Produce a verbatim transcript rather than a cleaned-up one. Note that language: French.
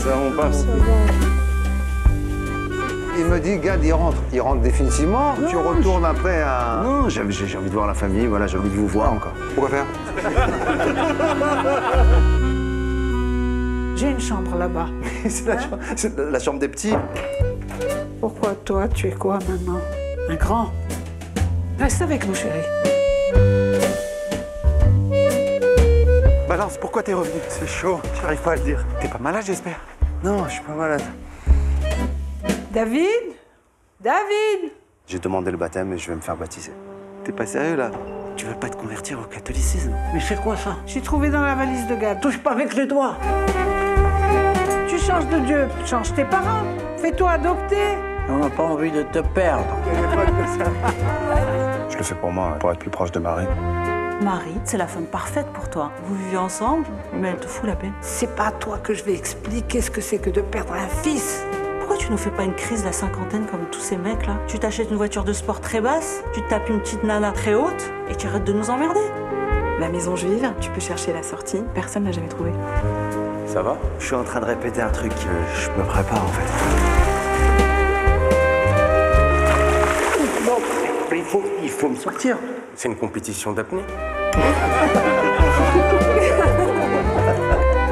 Ça, on passe. Il me dit, Gad, il rentre. Il rentre définitivement. Non, tu retournes je... après à... Non, j'ai envie de voir la famille, voilà, j'ai envie de vous voir encore. Pourquoi faire? J'ai une chambre là-bas. C'est la, hein? cha la chambre des petits. Pourquoi toi, tu es quoi maintenant? Un grand? Reste avec nous, chérie. Balance, pourquoi t'es revenu? C'est chaud, j'arrive pas à le dire. T'es pas malade, j'espère? Non, je suis pas malade. David? David? J'ai demandé le baptême et je vais me faire baptiser. T'es pas sérieux, là? Tu veux pas te convertir au catholicisme? Mais c'est quoi ça? J'ai trouvé dans la valise de Gad. Touche pas avec les doigts. Tu changes de Dieu, change tes parents. Fais-toi adopter. On n'a pas envie de te perdre. Je le fais pour moi, pour être plus proche de Marie. Marie, c'est la femme parfaite pour toi. Vous vivez ensemble, mais elle te fout la paix. C'est pas à toi que je vais expliquer ce que c'est que de perdre un fils. Pourquoi tu nous fais pas une crise de la cinquantaine comme tous ces mecs là? Tu t'achètes une voiture de sport très basse, tu te tapes une petite nana très haute et tu arrêtes de nous emmerder. La maison juive, tu peux chercher la sortie, personne l'a jamais trouvée. Ça va? Je suis en train de répéter un truc, je me prépare en fait. Non, mais il faut, il faut me sortir. C'est une compétition d'apnée.